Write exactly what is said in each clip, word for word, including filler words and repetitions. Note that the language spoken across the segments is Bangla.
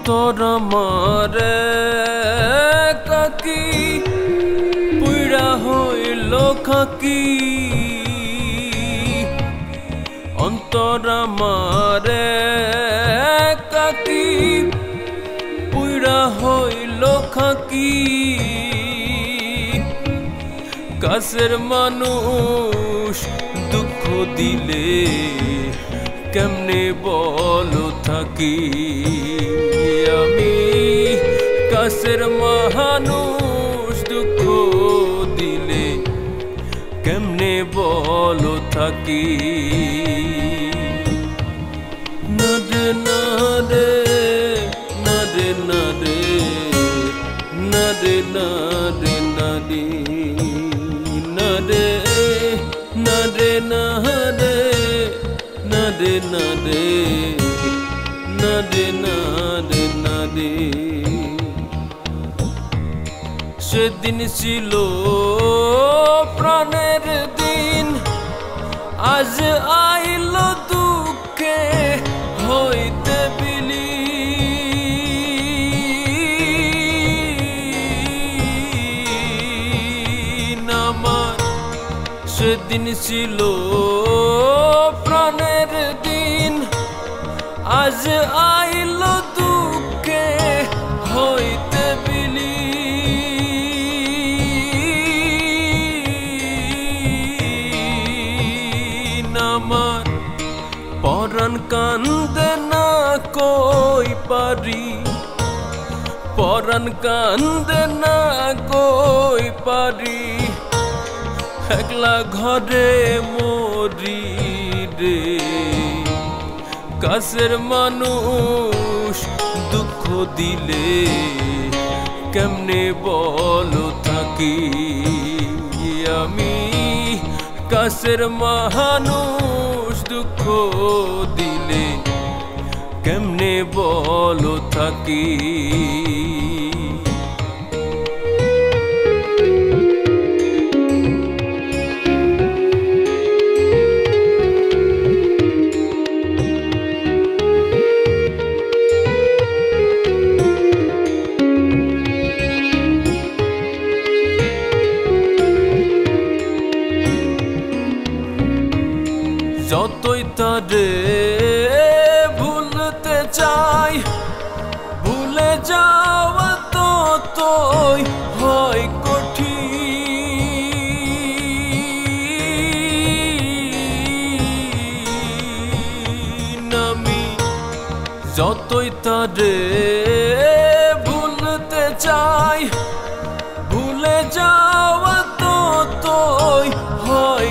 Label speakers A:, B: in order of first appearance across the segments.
A: অন্তর আমার কাকি পুইরা হইল খাকি অন্তর আমার কাকি পুইরা হইল খাকি কাছের মানুষ দুঃখ দিলে কেমনে বলো থাকি আমি কাছের মানুষ দুঃখ দিলে কেমনে বলো থাকি নদে নদে নদে নদে নদে নদে নদে নদে নদে নদে নদে নদে নদে নদে নদে সেদিন ছিল প্রাণের দিন আজ আইল দুঃখে হইতে বিলীন আমার সেদিন ছিল প্রাণের দিন আজ আইল দুঃখে হইতে বিলীন আমার পরাণ কান্দে না কই পারি পরাণ কান্দে না কই পারি একলা ঘরে মরি রে কাছের মানুষ দুঃখ দিলে কেমনে বলো থাকি আমি কাছের মানুষ দুঃখ দিলে কেমনে বলো থাকি যতই তারে ভুলতে চাই ভুলে যাওয়া ততই হয় কঠিন আমি যতই তারে ভুলতে চাই ভুলে যাওয়া ততই হয়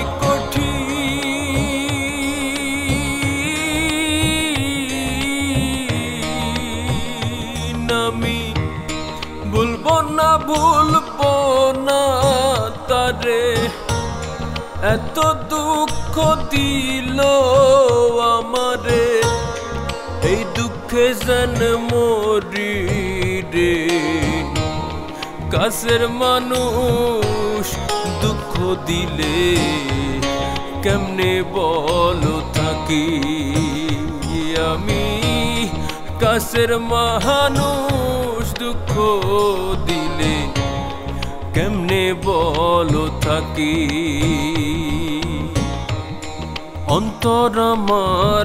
A: আমি ভুলবো না ভুলবো না তারে এত দুঃখ দিল আমারে এই দুঃখে যেন মরি রে কাছের মানুষ দুঃখ দিলে কেমনে বলো থাকি আমি কাছের মানুষ দুঃখ দিলে কেমনে বলো থাকি অন্তর আমার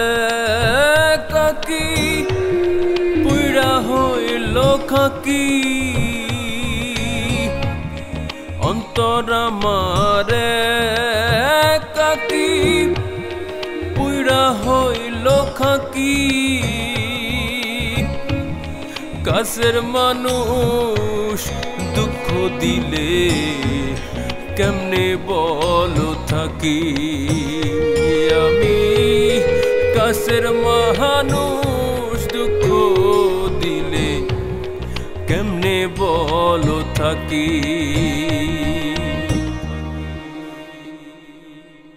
A: কাকি পুইরা হইল খাকি অন্তর আমার কাকি পুইরা হইল খাকি কাছের মানুষ দুঃখ দিলে কেমনে বলো থাকি আমি কাছের মানুষ দুঃখ দিলে কেমনে বলো থাকি।